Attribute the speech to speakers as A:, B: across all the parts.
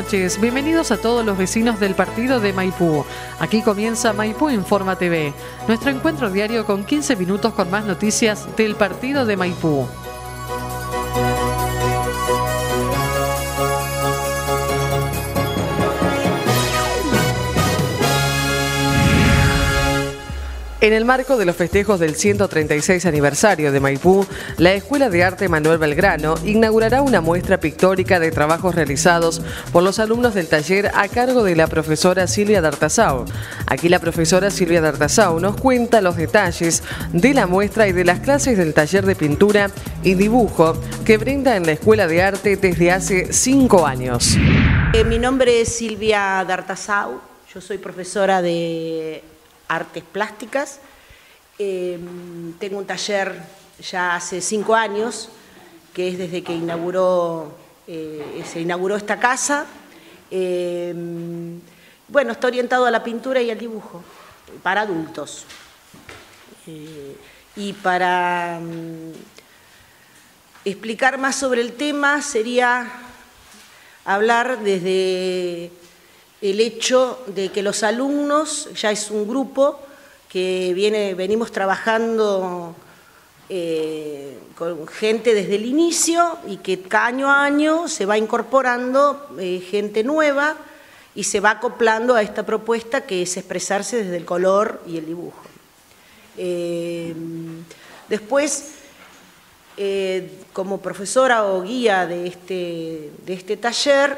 A: noches, bienvenidos a todos los vecinos del partido de Maipú. Aquí comienza Maipú Informa TV, nuestro encuentro diario con 15 minutos con más noticias del partido de Maipú. En el marco de los festejos del 136 aniversario de Maipú, la Escuela de Arte Manuel Belgrano inaugurará una muestra pictórica de trabajos realizados por los alumnos del taller a cargo de la profesora Silvia D'Artazao. Aquí la profesora Silvia D'Artazao nos cuenta los detalles de la muestra y de las clases del taller de pintura y dibujo que brinda en la Escuela de Arte desde hace 5 años.
B: Mi nombre es Silvia D'Artazao, yo soy profesora de Artes Plásticas. Tengo un taller ya hace 5 años, que es desde que se inauguró esta casa. Bueno, está orientado a la pintura y al dibujo, para adultos. Y para explicar más sobre el tema sería hablar desde el hecho de que los alumnos, ya es un grupo que venimos trabajando con gente desde el inicio y que año a año se va incorporando gente nueva y se va acoplando a esta propuesta que es expresarse desde el color y el dibujo. Después, como profesora o guía de este taller,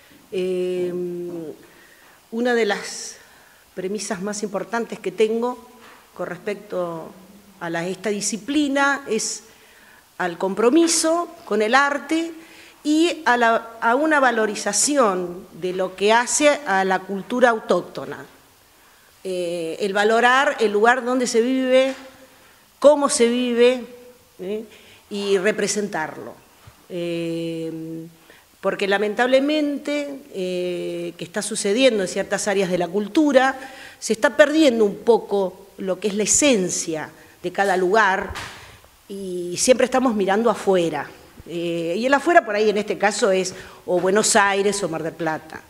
B: una de las premisas más importantes que tengo con respecto a esta disciplina es al compromiso con el arte y a una valorización de lo que hace a la cultura autóctona. El valorar el lugar donde se vive, cómo se vive, y representarlo. Porque lamentablemente, que está sucediendo en ciertas áreas de la cultura, se está perdiendo un poco lo que es la esencia de cada lugar y siempre estamos mirando afuera. Y el afuera por ahí en este caso es o Buenos Aires o Mar del Plata.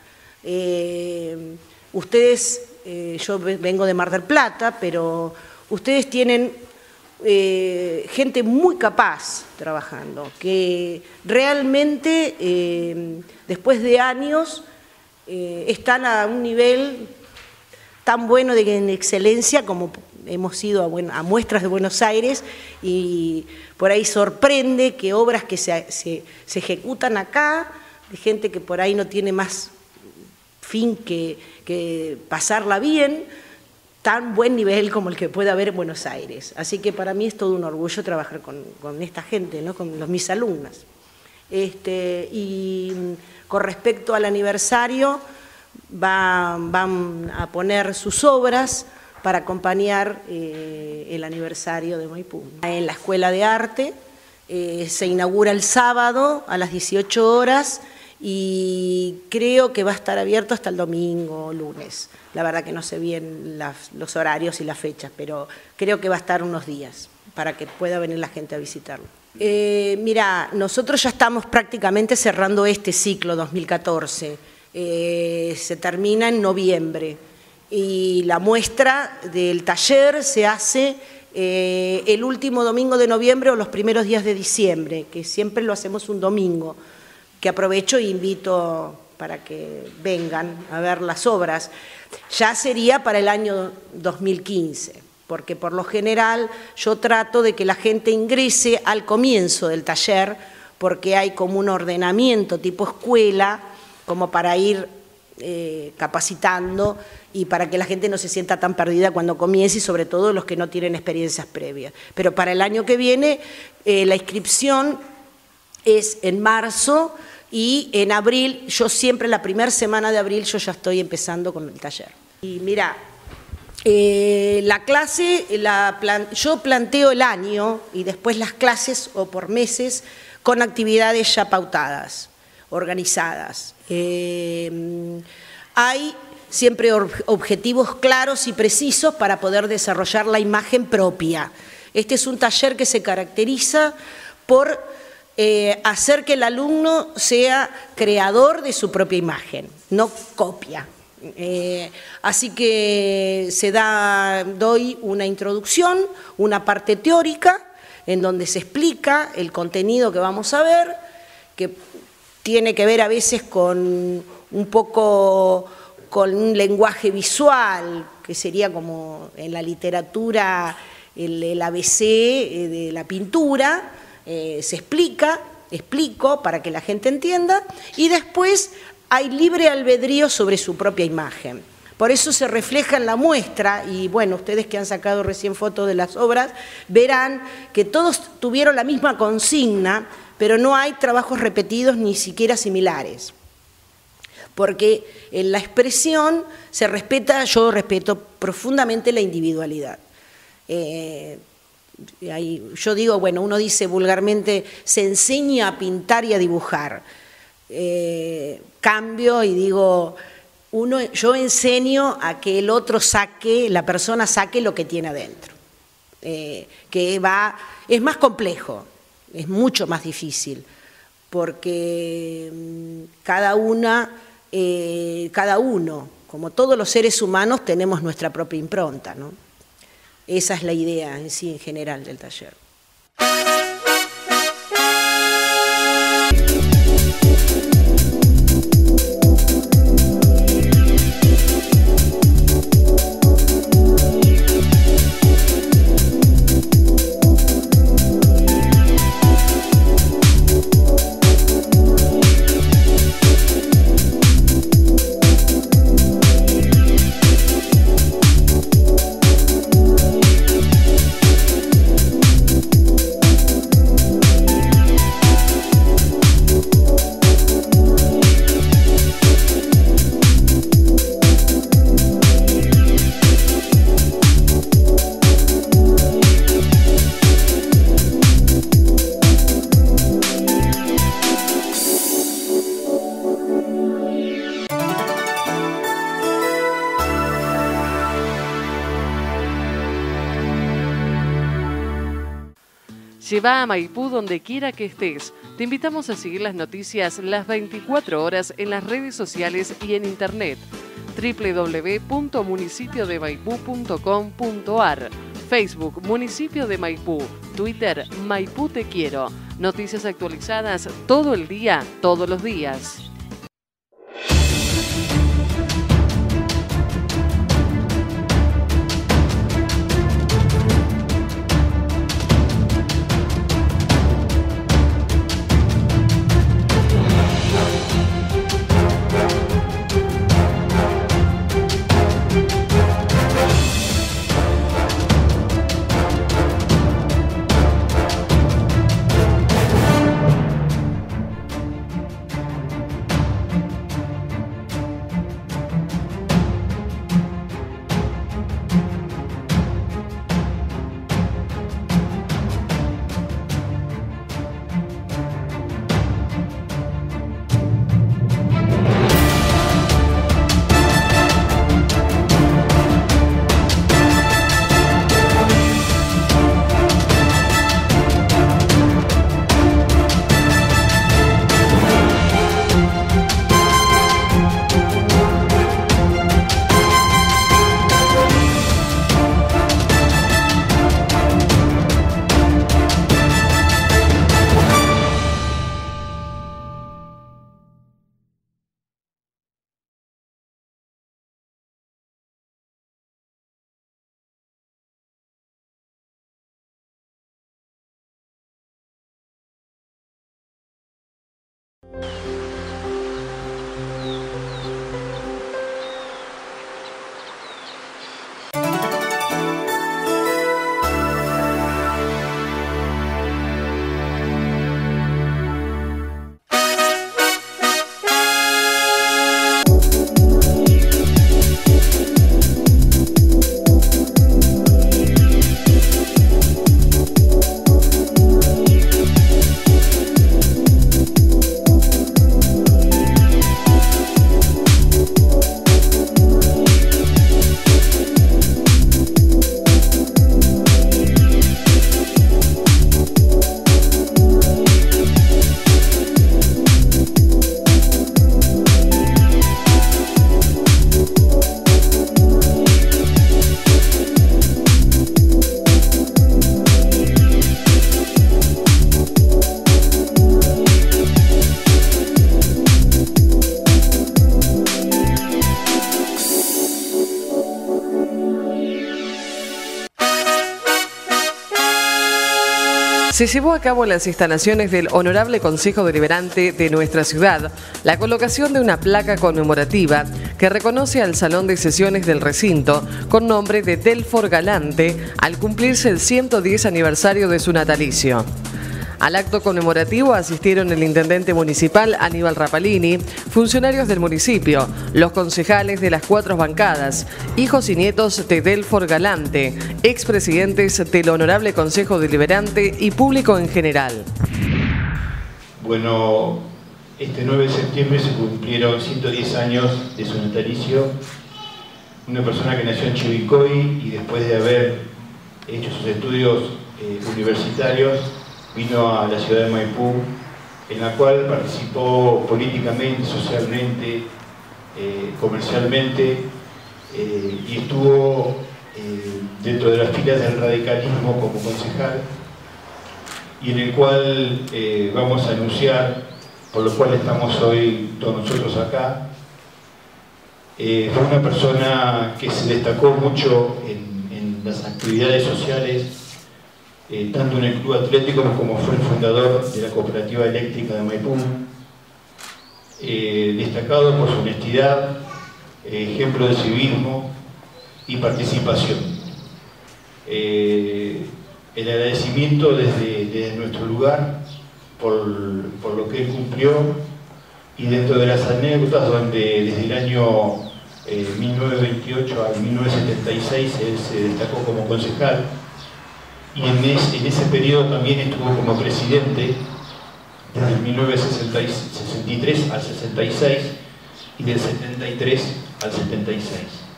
B: Ustedes, yo vengo de Mar del Plata, pero ustedes tienen gente muy capaz trabajando, que realmente después de años están a un nivel tan bueno en excelencia como hemos ido a muestras de Buenos Aires, y por ahí sorprende que obras que se ejecutan acá, de gente que por ahí no tiene más fin que pasarla bien, tan buen nivel como el que puede haber en Buenos Aires. Así que para mí es todo un orgullo trabajar con esta gente, ¿no? Con mis alumnas. Y con respecto al aniversario, van a poner sus obras para acompañar el aniversario de Maipú. En la Escuela de Arte se inaugura el sábado a las 18 horas y creo que va a estar abierto hasta el domingo o lunes. La verdad que no sé bien los horarios y las fechas, pero creo que va a estar unos días para que pueda venir la gente a visitarlo. Mira, nosotros ya estamos prácticamente cerrando este ciclo 2014. Se termina en noviembre y la muestra del taller se hace el último domingo de noviembre o los primeros días de diciembre, que siempre lo hacemos un domingo, que aprovecho e invito para que vengan a ver las obras. Ya sería para el año 2015, porque por lo general yo trato de que la gente ingrese al comienzo del taller, porque hay como un ordenamiento tipo escuela, como para ir capacitando y para que la gente no se sienta tan perdida cuando comience, y sobre todo los que no tienen experiencias previas. Pero para el año que viene la inscripción es en marzo, y en abril, yo siempre la primera semana de abril yo ya estoy empezando con el taller. Y mira, la clase, yo planteo el año y después las clases o por meses con actividades ya pautadas, organizadas. Hay siempre objetivos claros y precisos para poder desarrollar la imagen propia. Este es un taller que se caracteriza por hacer que el alumno sea creador de su propia imagen, no copia. Así que doy una introducción, una parte teórica, en donde se explica el contenido que vamos a ver, que tiene que ver a veces con un poco con un lenguaje visual, que sería como en la literatura el ABC de la pintura, se explico para que la gente entienda, y después hay libre albedrío sobre su propia imagen. Por eso se refleja en la muestra, y bueno, ustedes que han sacado recién fotos de las obras, verán que todos tuvieron la misma consigna, pero no hay trabajos repetidos ni siquiera similares. Porque en la expresión se respeta, yo respeto profundamente la individualidad. Yo digo, bueno, uno dice vulgarmente, se enseña a pintar y a dibujar. Cambio y digo, yo enseño a que el otro la persona saque lo que tiene adentro. Es más complejo, es mucho más difícil, porque cada uno, como todos los seres humanos, tenemos nuestra propia impronta, ¿no? Esa es la idea en sí, en general, del taller.
A: Lleva a Maipú donde quiera que estés. Te invitamos a seguir las noticias las 24 horas en las redes sociales y en internet. www.municipiodemaipú.com.ar, Facebook Municipio de Maipú, Twitter Maipú Te Quiero. Noticias actualizadas todo el día, todos los días. se llevó a cabo en las instalaciones del Honorable Consejo Deliberante de nuestra ciudad la colocación de una placa conmemorativa que reconoce al Salón de Sesiones del recinto con nombre de Delfor Galante al cumplirse el 110 aniversario de su natalicio. Al acto conmemorativo asistieron el intendente municipal Aníbal Rapalini, funcionarios del municipio, los concejales de las 4 bancadas, hijos y nietos de Delfor Galante, expresidentes del Honorable Consejo Deliberante y público en general.
C: Bueno, este 9 de septiembre se cumplieron 110 años de su natalicio. Una persona que nació en Chivilcoy y después de haber hecho sus estudios universitarios, vino a la ciudad de Maipú, en la cual participó políticamente, socialmente, comercialmente, y estuvo dentro de las filas del radicalismo como concejal, y en el cual vamos a anunciar, por lo cual estamos hoy todos nosotros acá. Fue una persona que se destacó mucho en las actividades sociales, tanto en el Club Atlético como fue el fundador de la Cooperativa Eléctrica de Maipú, destacado por su honestidad, ejemplo de civismo y participación. El agradecimiento desde nuestro lugar por lo que él cumplió, y dentro de las anécdotas donde desde el año 1928 al 1976 él se destacó como concejal, y en ese periodo también estuvo como presidente desde el 1963 al 66 y del 73 al 76.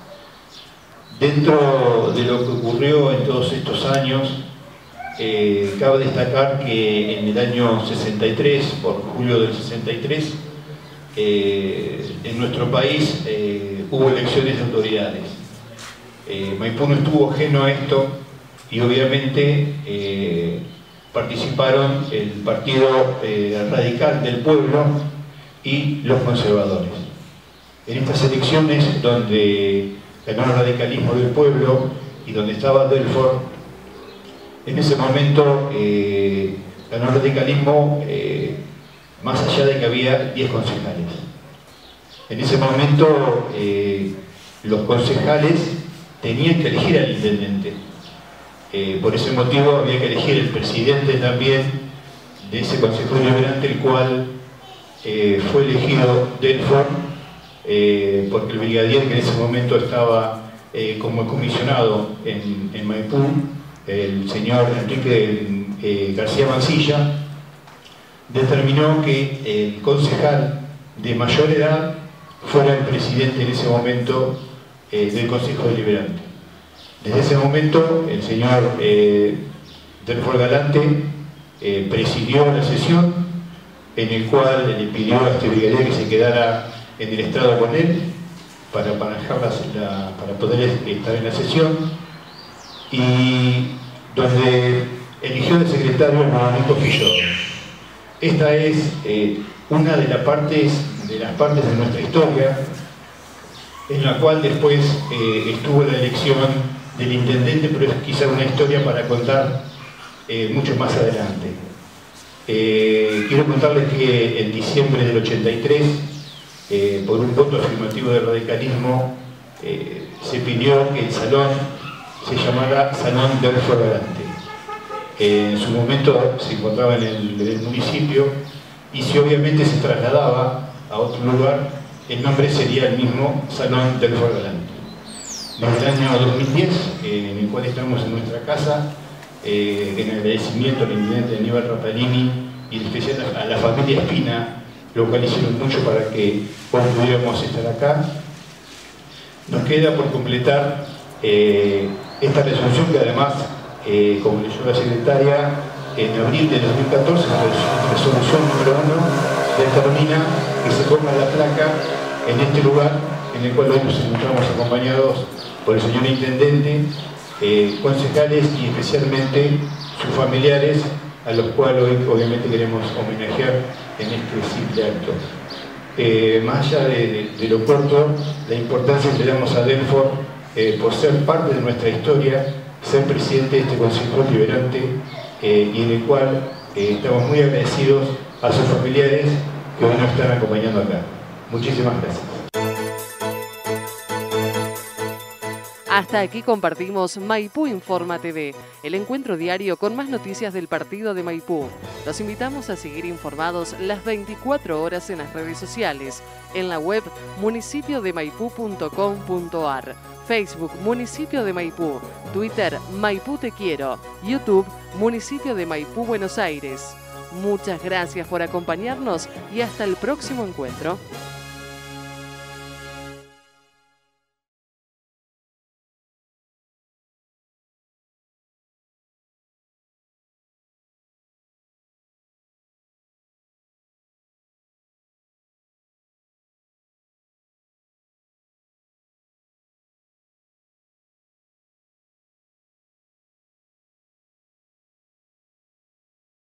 C: Dentro de lo que ocurrió en todos estos años, cabe destacar que en el año 63, por julio del 63, en nuestro país hubo elecciones de autoridades. Maipú no estuvo ajeno a esto, y obviamente participaron el Partido Radical del Pueblo y los conservadores. En estas elecciones, donde ganó el radicalismo del pueblo y donde estaba Delfor, en ese momento ganó el radicalismo más allá de que había 10 concejales. En ese momento los concejales tenían que elegir al intendente. Por ese motivo había que elegir el presidente también de ese Consejo Deliberante, el cual fue elegido Delfor, porque el brigadier que en ese momento estaba como comisionado en Maipú, el señor Enrique García Mancilla, determinó que el concejal de mayor edad fuera el presidente en ese momento del Consejo Deliberante. Desde ese momento, el señor Delfor Galante presidió la sesión, en el cual le pidió a este brigadier que se quedara en el estrado con él para poder estar en la sesión, y donde eligió de secretario a Nico Filló. Esta es una de las partes de nuestra historia, en la cual después estuvo la elección del intendente, pero es quizá una historia para contar mucho más adelante. Quiero contarles que en diciembre del 83, por un voto afirmativo del radicalismo, se pidió que el salón se llamara Salón Delfor Galante. En su momento se encontraba en el municipio, y si obviamente se trasladaba a otro lugar, el nombre sería el mismo Salón Delfor Galante. Desde el año 2010, en el cual estamos en nuestra casa, en agradecimiento al intendente Aníbal Rapalini y en especial a la familia Espina, lo cual hicieron mucho para que hoy pudiéramos estar acá. Nos queda por completar esta resolución, que además, como leyó la secretaria, en abril de 2014, la resolución número 1 determina que se ponga la placa en este lugar, en el cual hoy nos encontramos acompañados por el señor intendente, concejales y especialmente sus familiares, a los cuales hoy obviamente queremos homenajear en este simple acto. Más allá de lo corto, la importancia que le damos a Delfor por ser parte de nuestra historia, ser presidente de este Consejo Deliberante, y en el cual estamos muy agradecidos a sus familiares que hoy nos están acompañando acá. Muchísimas gracias.
A: Hasta aquí compartimos Maipú Informa TV, el encuentro diario con más noticias del partido de Maipú. Los invitamos a seguir informados las 24 horas en las redes sociales, en la web municipiodemaipú.com.ar, Facebook Municipio de Maipú, Twitter Maipú Te Quiero, YouTube Municipio de Maipú Buenos Aires. Muchas gracias por acompañarnos y hasta el próximo encuentro.